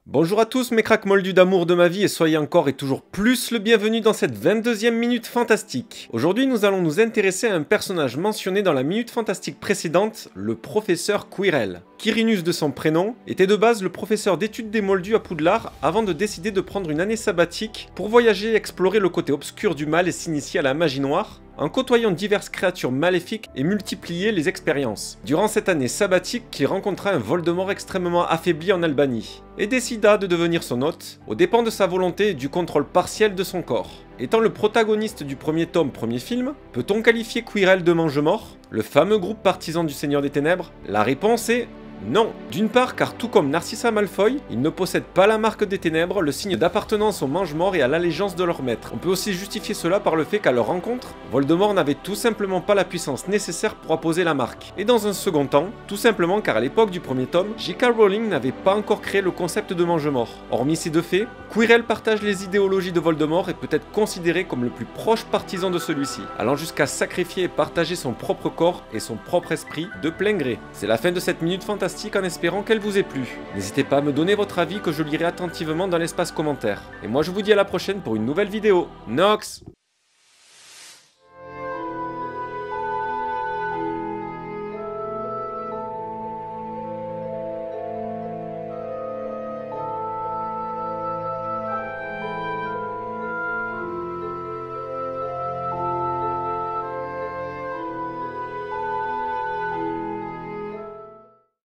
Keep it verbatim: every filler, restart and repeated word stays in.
Bonjour à tous mes craques moldus d'amour de ma vie et soyez encore et toujours plus le bienvenu dans cette vingt-deuxième minute fantastique. Aujourd'hui nous allons nous intéresser à un personnage mentionné dans la minute fantastique précédente, le professeur Quirrell. Quirinus de son prénom, était de base le professeur d'études des moldus à Poudlard avant de décider de prendre une année sabbatique pour voyager et explorer le côté obscur du mal et s'initier à la magie noire, en côtoyant diverses créatures maléfiques et multiplier les expériences. Durant cette année sabbatique, il rencontra un Voldemort extrêmement affaibli en Albanie, et décida de devenir son hôte, aux dépens de sa volonté et du contrôle partiel de son corps. Étant le protagoniste du premier tome, premier film, peut-on qualifier Quirrell de mange-mort, le fameux groupe partisan du Seigneur des Ténèbres? La réponse est non. D'une part car tout comme Narcissa Malfoy, il ne possède pas la marque des ténèbres, le signe d'appartenance aux mange-morts et à l'allégeance de leur maître. On peut aussi justifier cela par le fait qu'à leur rencontre, Voldemort n'avait tout simplement pas la puissance nécessaire pour apposer la marque. Et dans un second temps, tout simplement car à l'époque du premier tome, J K Rowling n'avait pas encore créé le concept de mange-mort. Hormis ces deux faits, Quirrell partage les idéologies de Voldemort et peut être considéré comme le plus proche partisan de celui-ci, allant jusqu'à sacrifier et partager son propre corps et son propre esprit de plein gré. C'est la fin de cette minute fantastique en espérant qu'elle vous ait plu. N'hésitez pas à me donner votre avis que je lirai attentivement dans l'espace commentaire. Et moi je vous dis à la prochaine pour une nouvelle vidéo. Nox!